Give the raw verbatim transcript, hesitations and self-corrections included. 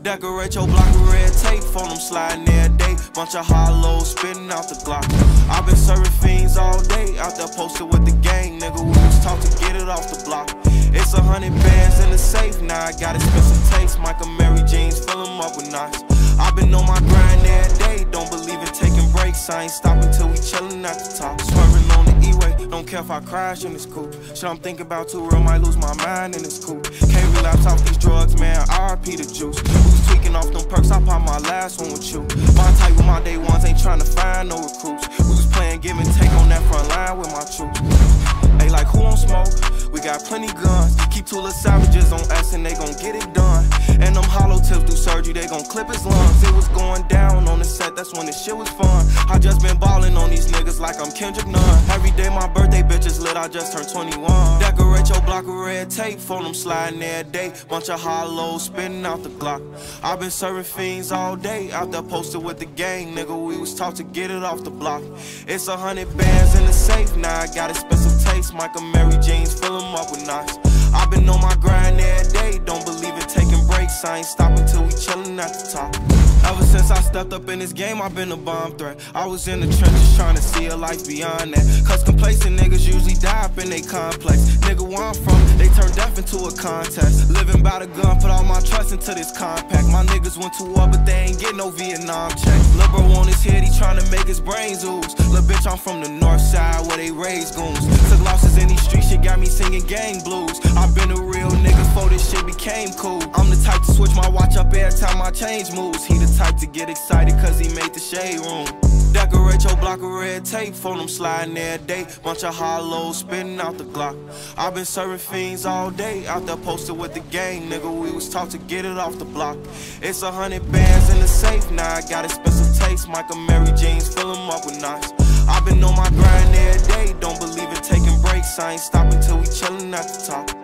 Decorate your block with red tape, phone them sliding every day. Bunch of hollows spitting out the Glock. I've been serving fiends all day, out there posted with the gang, nigga. We was taught to get it off the block. It's a hundred bands in the safe, now I got expensive taste. Michael Mary jeans, fill them up with knots. I've been on my grind every day, don't believe in taking breaks. I ain't stopping till we chillin' at the top. Swerving on the E-way, don't care if I crash in this coupe. Shit I'm thinking about too real, might lose my mind in this coupe. Can't relapse off these drugs, man, R I P the juice. Who's tweaking off them perks, I pop my last one with you. My type with my day ones, ain't trying to find no recruits. Who's playing give and take on that front line with my troops. They like, who on smoke? We got plenty guns. Keep two little savages on us and they gon' get it done. And them hollow tips do surgery, they gon' clip his lungs. It was going down on the set, that's when the shit was fun. I just been ballin' on these niggas like I'm Kendrick Nunn. Every day my birthday bitch is lit, I just turned twenty-one. Decorate your block with red tape, phone them sliding every day. Bunch of hollows spitting out the Glock. I've been serving fiends all day, out there posted with the gang, nigga. We was taught to get it off the block. It's a hundred bands in the safe, now I got expensive taste. Michael Mary jeans, fill them up with knots. I've been on my grind every day, don't believe in taking breaks. I ain't stopping till we chillin' at the top. Ever since I stepped up in this game, I've been a bomb threat. I was in the trenches trying to see a life beyond that. Cause complacent niggas usually die up in they complex. Nigga, where I'm from, they turn death into a contest. Living by the gun, put all my trust into this compact. My niggas went to war, but they ain't get no Vietnam check. Lil' bro on his head, he tryna make his brains ooze. Lil' bitch, I'm from the north side where they raise goons. Took losses in these streets, shit got me singing gang blues. I've been a real nigga before this shit became cool. I'm the type to switch my watch up every time my change moves. He the type to get excited cause he made the shade room. Decorate your block with red tape, phone them sliding every day. Bunch of hollows spitting out the Glock. I've been serving fiends all day, out there posted with the gang, nigga. We was taught to get it off the block. It's a hundred bands in the safe, now I got expensive taste. Michael Mary jeans, fill them up with knots. I've been on my grind every day, don't believe in taking breaks. I ain't stopping till we chillin' at the top.